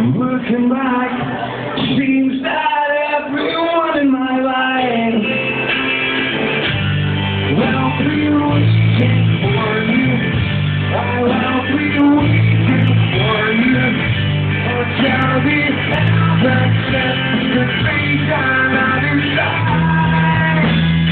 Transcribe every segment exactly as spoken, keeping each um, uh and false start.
Looking back, seems that everyone in my life will be waiting for you. I will be waiting for you until the end of the face on the other side.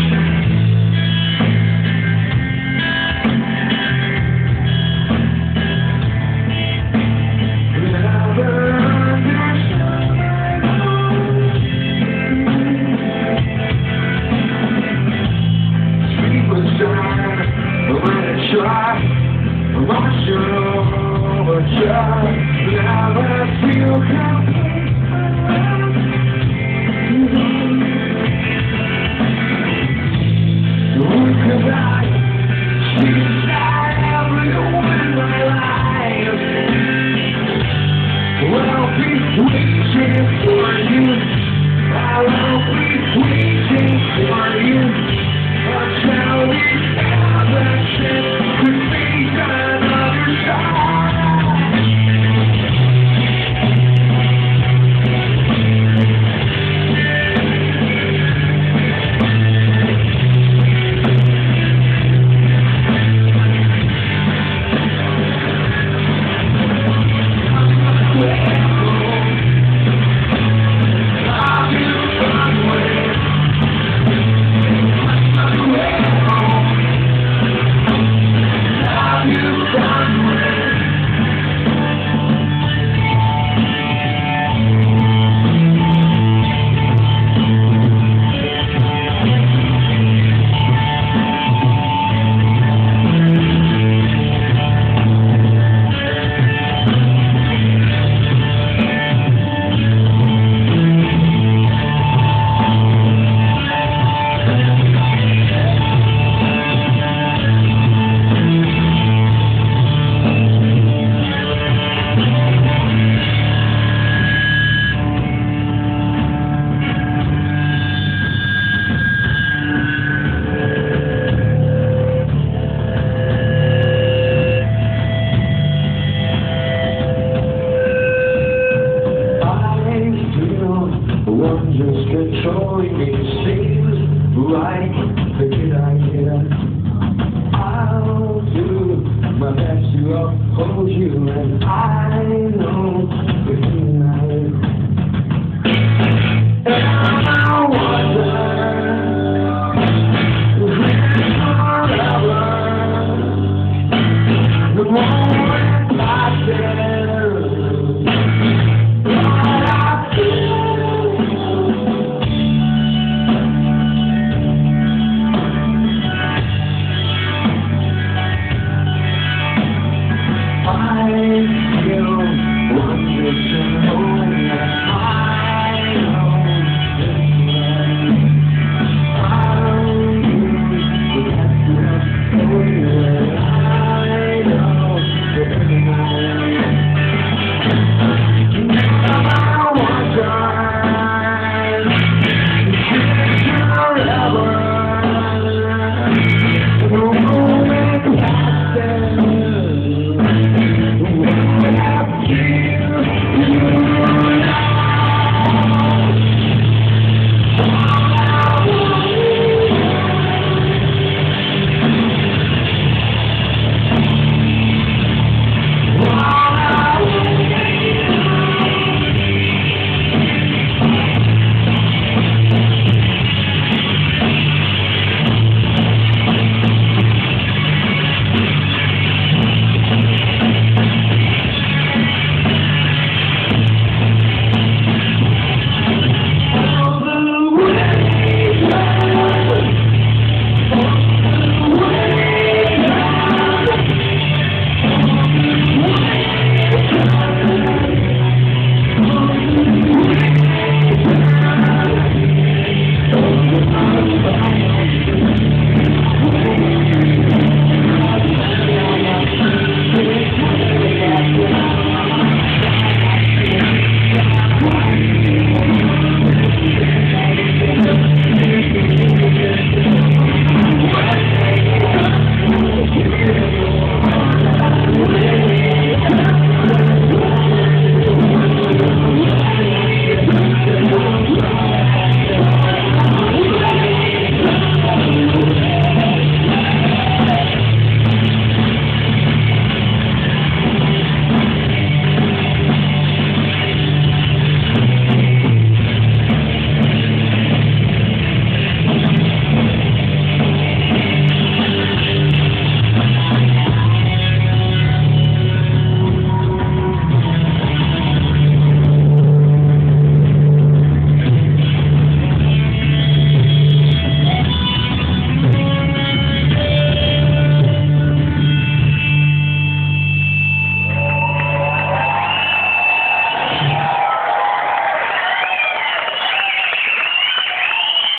Try, I'm sure, but try, now I feel complete. Look back, seems that everyone in my life will be waiting for you. I will be waiting for you until the end. Just controlling me seems like a good idea. I'll do my best to uphold you, and I know